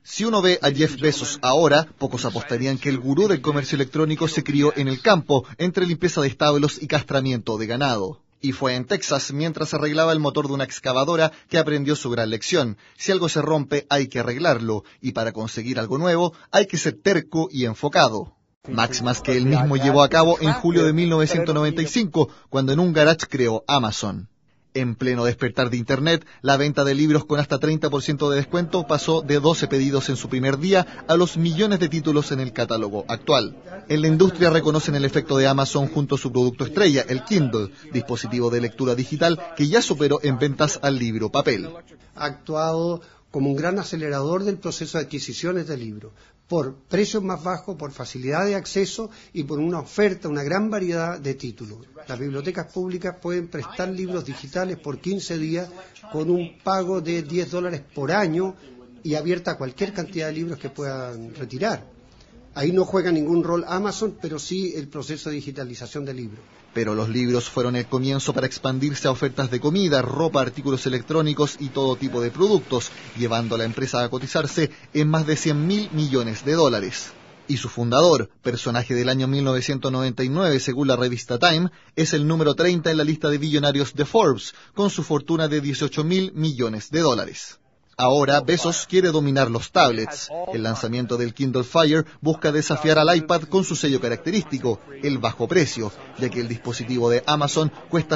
Si uno ve a Jeff Bezos ahora, pocos apostarían que el gurú del comercio electrónico se crió en el campo, entre limpieza de establos y castramiento de ganado. Y fue en Texas, mientras arreglaba el motor de una excavadora, que aprendió su gran lección. Si algo se rompe, hay que arreglarlo, y para conseguir algo nuevo, hay que ser terco y enfocado. Máximas que él mismo llevó a cabo en julio de 1995, cuando en un garage creó Amazon. En pleno despertar de Internet, la venta de libros con hasta 30% de descuento pasó de 12 pedidos en su primer día a los millones de títulos en el catálogo actual. En la industria reconocen el efecto de Amazon junto a su producto estrella, el Kindle, dispositivo de lectura digital que ya superó en ventas al libro papel. Ha actuado como un gran acelerador del proceso de adquisiciones de libros, por precios más bajos, por facilidad de acceso y por una oferta, una gran variedad de títulos. Las bibliotecas públicas pueden prestar libros digitales por 15 días con un pago de $10 por año y abierta a cualquier cantidad de libros que puedan retirar. Ahí no juega ningún rol Amazon, pero sí el proceso de digitalización del libro. Pero los libros fueron el comienzo para expandirse a ofertas de comida, ropa, artículos electrónicos y todo tipo de productos, llevando a la empresa a cotizarse en más de $100.000 millones. Y su fundador, personaje del año 1999 según la revista Time, es el número 30 en la lista de billonarios de Forbes, con su fortuna de $18.000 millones. Ahora, Bezos quiere dominar los tablets. El lanzamiento del Kindle Fire busca desafiar al iPad con su sello característico, el bajo precio, ya que el dispositivo de Amazon cuesta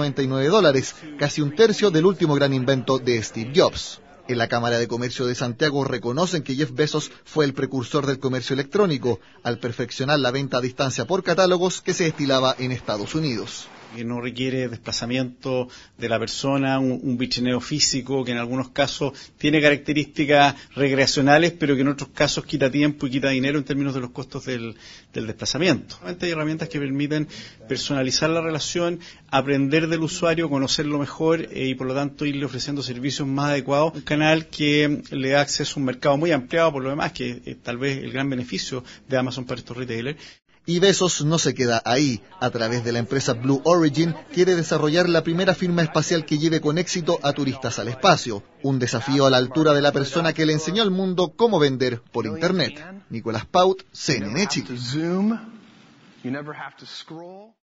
$199, casi un tercio del último gran invento de Steve Jobs. En la Cámara de Comercio de Santiago reconocen que Jeff Bezos fue el precursor del comercio electrónico, al perfeccionar la venta a distancia por catálogos que se estilaba en Estados Unidos. Que no requiere desplazamiento de la persona, un vitrineo físico que en algunos casos tiene características recreacionales, pero que en otros casos quita tiempo y quita dinero en términos de los costos del desplazamiento. Realmente hay herramientas que permiten personalizar la relación, aprender del usuario, conocerlo mejor y por lo tanto irle ofreciendo servicios más adecuados. Un canal que le da acceso a un mercado muy ampliado por lo demás, que es tal vez el gran beneficio de Amazon para estos retailers. Y Bezos no se queda ahí. A través de la empresa Blue Origin quiere desarrollar la primera firma espacial que lleve con éxito a turistas al espacio. Un desafío a la altura de la persona que le enseñó al mundo cómo vender por Internet. Nicolás Paut, CNN Chile.